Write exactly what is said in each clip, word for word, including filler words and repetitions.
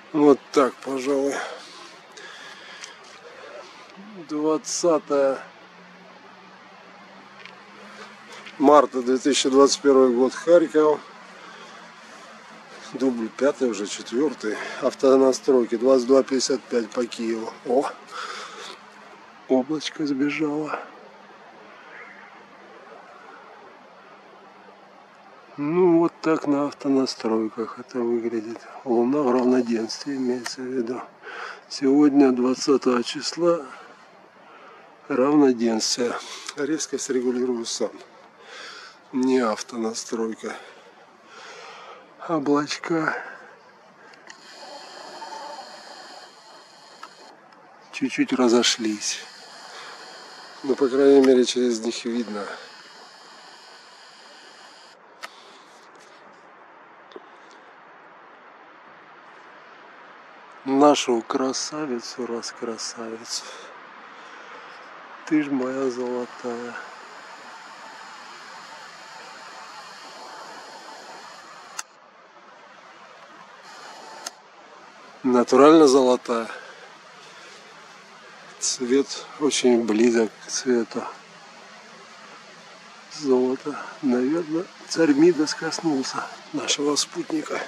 Вот так, пожалуй. двадцатое марта две тысячи двадцать первый год, Харьков. Дубль пятый, уже четвертый. Автонастройки двадцать два пятьдесят пять по Киеву. О, облачко сбежало. Ну вот так на автонастройках это выглядит. Луна в равноденствии, имеется в виду. Сегодня двадцатого числа равноденствие. Резкость регулирую сам. Не автонастройка. Облачка чуть-чуть разошлись. Ну, по крайней мере, через них видно. Нашу красавицу, раз красавицу. Ты ж моя золотая. Натурально золотая. Цвет очень близок к цвету золота. Наверное, царь Мидас коснулся нашего спутника.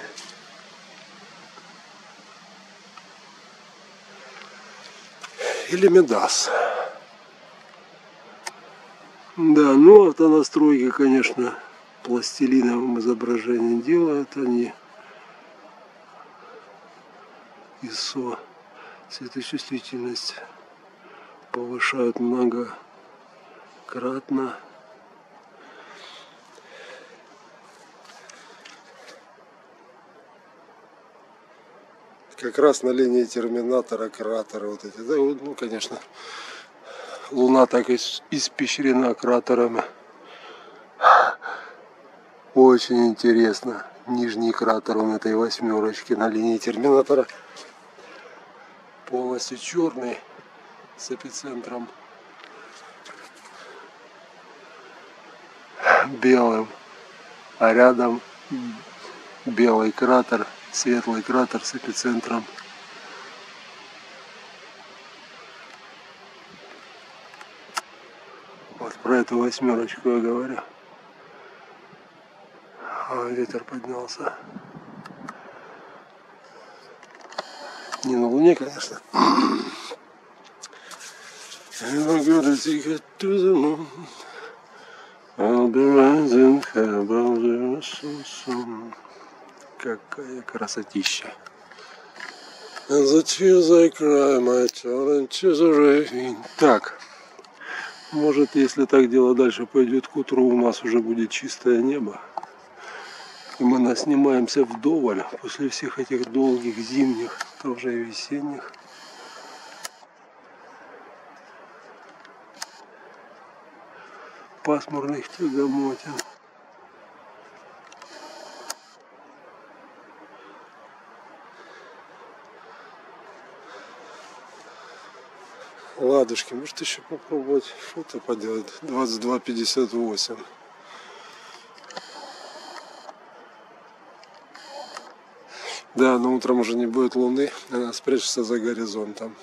Или Медас. Да, ну автонастройки, конечно, пластилиновым изображением делают они. ай эс о светочувствительность повышают многократно. Как раз на линии терминатора кратеры вот эти. Да, ну, конечно, Луна так испещрена кратерами. Очень интересно. Нижний кратер он этой восьмерочки на линии терминатора полностью черный, с эпицентром белым, а рядом белый кратер, светлый кратер с эпицентром вот про эту восьмерочку я говорю. А, ветер поднялся. Не на Луне, конечно. Какая красотища. Так, может, если так дело дальше пойдет, к утру у нас уже будет чистое небо. И мы наснимаемся вдоволь после всех этих долгих зимних, тоже и весенних. Пасмурных тягомотин. Ладушки, может еще попробовать фото поделать. двадцать два пятьдесят восемь. Да, но утром уже не будет луны, она спрячется за горизонтом.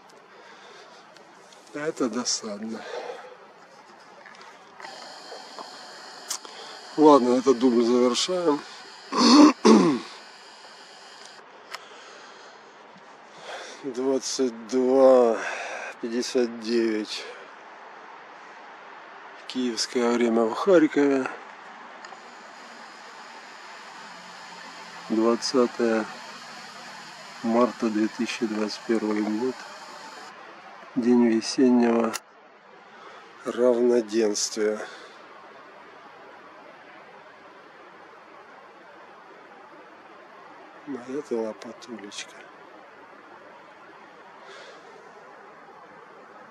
Это досадно. Ладно, этот дубль завершаем. двадцать два пятьдесят девять. Киевское время в Харькове. двадцатое марта две тысячи двадцать первый год. День весеннего равноденствия. Моя ты лопатулечка.